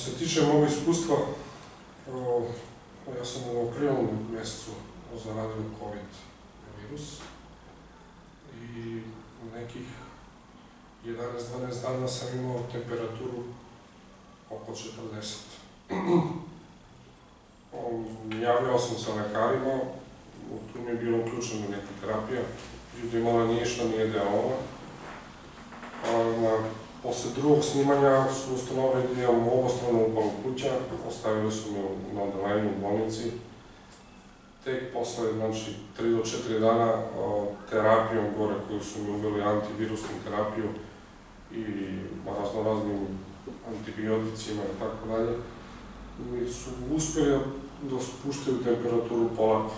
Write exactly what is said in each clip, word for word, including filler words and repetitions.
se tiče mog iskustva, ja sam u aprilom mesecu zaradio COVID virus i nekih jedanaest do dvanaest dana sam imao temperaturu oko četrdeset. Javljao sam se lekarima, tu mi je bilo uključena neka terapija, međutim ona ništa nije delovala. Posle drugog snimanja su ustanovili da imam obostranu upalu pluća, ostavili su me na odelenju u bolnici. Tek posle, znači, tri do četiri dana terapijom gore koju su mi uveli antivirusnu terapiju i raznoraznim antibioticima i tako dalje, mi su uspeli da spuštaju temperaturu polako.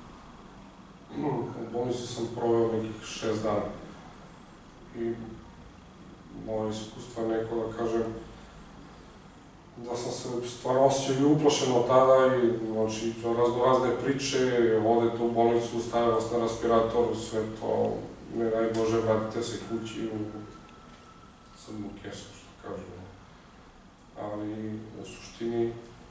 U bolnici sam proveo nekih šest dana. I moje iskustvo je neko da kažem da sam se stvarno osjećao i uplašeno tada i znači razne priče, odete u bolnicu, stavio vas na respirator, sve to, ne daj Bože, vratite se kući u crnu kesu, što kažem. Ali u suštini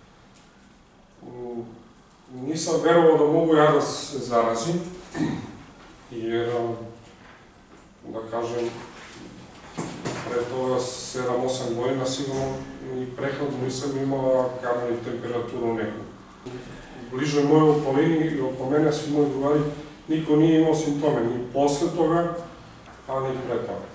nisam verovao da mogu ja da se zarazim, jer da kažem pre toga sedam osam godina sigurno i prehladu nisam imao, a kamoli temperaturu neku. U bližoj mojoj okolini i oko mene svi moji drugari niko nije imao simptome, ni posle toga, a ni pre toga.